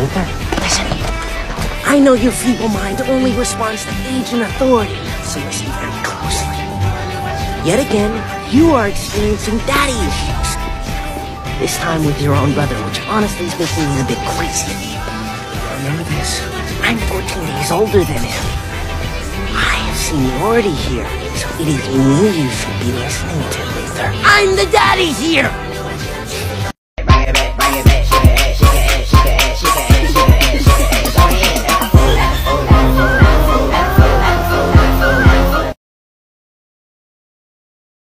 Luther, listen. I know your feeble mind only responds to age and authority, so listen very closely. Yet again, you are experiencing daddy issues. This time with your own brother, which honestly is making me a bit crazy. Remember this, I'm 14 days older than him. I have seniority here, so it is me you should be listening to, Luther. I'm the daddy here!